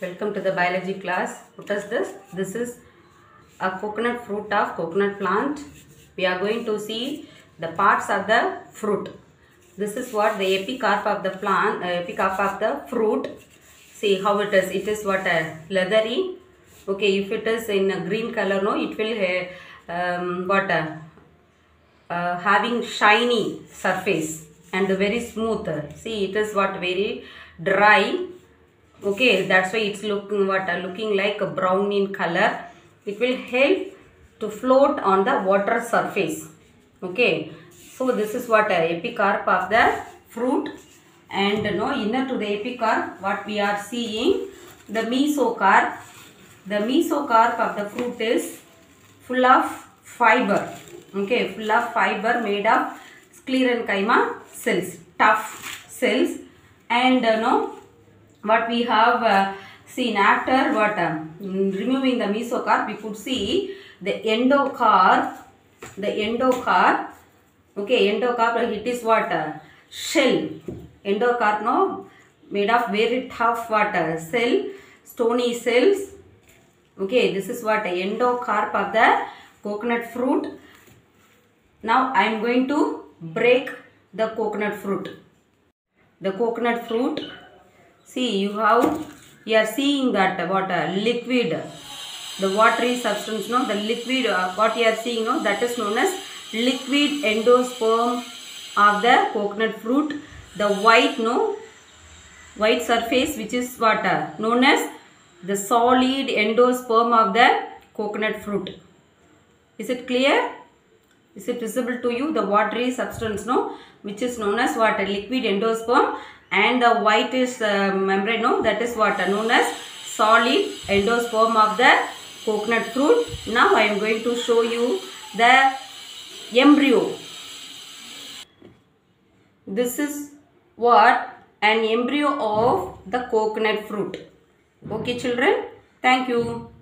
Welcome to the biology class. What is this? This is a coconut fruit of coconut plant. We are going to see the parts of the fruit. This is what the epicarp of the plant, epicarp of the fruit. See how it is. It is what leathery. Okay, if it is in a green color, no, it will having shiny surface and very smooth. See, it is what very dry. Okay, that's why it's looking like a brown in color. It will help to float on the water surface. Okay, so this is what epicarp of the fruit. And inner to the epicarp, what we are seeing, the mesocarp. The mesocarp of the fruit is full of fiber. Okay, full of fiber made of sclerenchyma cells, tough cells. And what we have seen after removing the mesocarp, we could see the endocarp. The endocarp, okay, endocarp, it is what shell. Endocarp, made of very tough cell, stony cells. Okay, this is what endocarp of the coconut fruit. Now I am going to break the coconut fruit. The coconut fruit. See, you are seeing that liquid, the watery substance, the liquid, what you are seeing, that is known as liquid endosperm of the coconut fruit. The white, white surface, which is known as the solid endosperm of the coconut fruit. Is it clear? Is it visible to you? The watery substance, which is known as liquid endosperm, and the whitish membrane, that is known as solid endosperm of the coconut fruit. Now I am going to show you the embryo. This is what an embryo of the coconut fruit. Okay children, thank you.